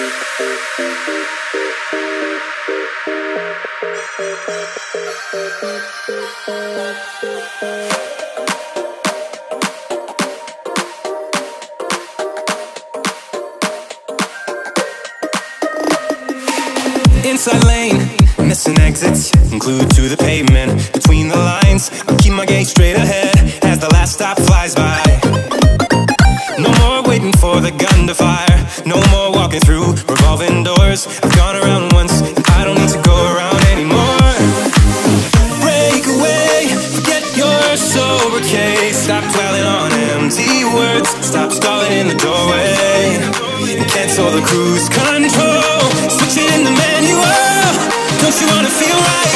Inside lane, missing exits, glued to the pavement. Between the lines, I'll keep my gaze straight ahead as the last stop flies by. No more waiting for the gun to fire, no more walking through revolving doors. I've gone around once, and I don't need to go around anymore. Break away, forget your sober case. Stop dwelling on empty words, stop stalling in the doorway, and cancel the cruise control. Switch it in the manual. Don't you wanna feel right?